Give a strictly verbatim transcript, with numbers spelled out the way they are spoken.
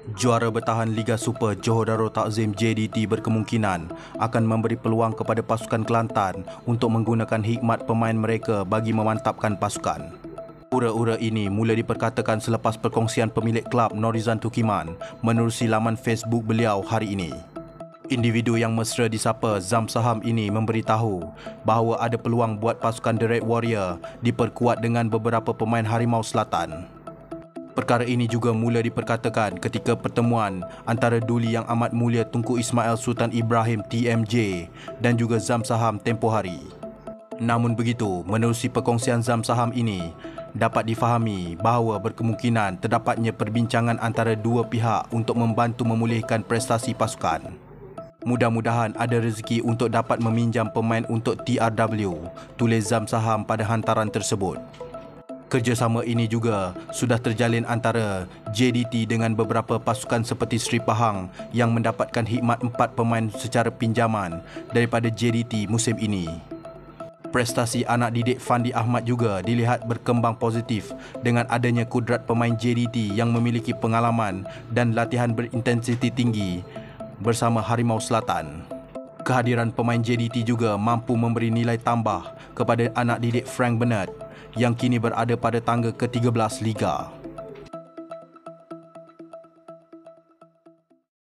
Juara bertahan Liga Super Johor Darul Takzim J D T berkemungkinan akan memberi peluang kepada pasukan Kelantan untuk menggunakan hikmat pemain mereka bagi memantapkan pasukan. Ura-ura ini mula diperkatakan selepas perkongsian pemilik kelab Norizan Tukiman menerusi laman Facebook beliau hari ini. Individu yang mesra disapa Zam Saham ini memberitahu bahawa ada peluang buat pasukan The Red Warrior diperkuat dengan beberapa pemain Harimau Selatan. Perkara ini juga mula diperkatakan ketika pertemuan antara Duli Yang Amat Mulia Tunku Ismail Sultan Ibrahim T M J dan juga Zam Saham tempoh hari. Namun begitu, menerusi perkongsian Zam Saham ini, dapat difahami bahawa berkemungkinan terdapatnya perbincangan antara dua pihak untuk membantu memulihkan prestasi pasukan. Mudah-mudahan ada rezeki untuk dapat meminjam pemain untuk T R W, tulis Zam Saham pada hantaran tersebut. Kerjasama ini juga sudah terjalin antara J D T dengan beberapa pasukan seperti Sri Pahang yang mendapatkan hikmat empat pemain secara pinjaman daripada J D T musim ini. Prestasi anak didik Fandi Ahmad juga dilihat berkembang positif dengan adanya kudrat pemain J D T yang memiliki pengalaman dan latihan berintensiti tinggi bersama Harimau Selatan. Kehadiran pemain J D T juga mampu memberi nilai tambah kepada anak didik Frank Bernard yang kini berada pada tangga ke tiga belas Liga.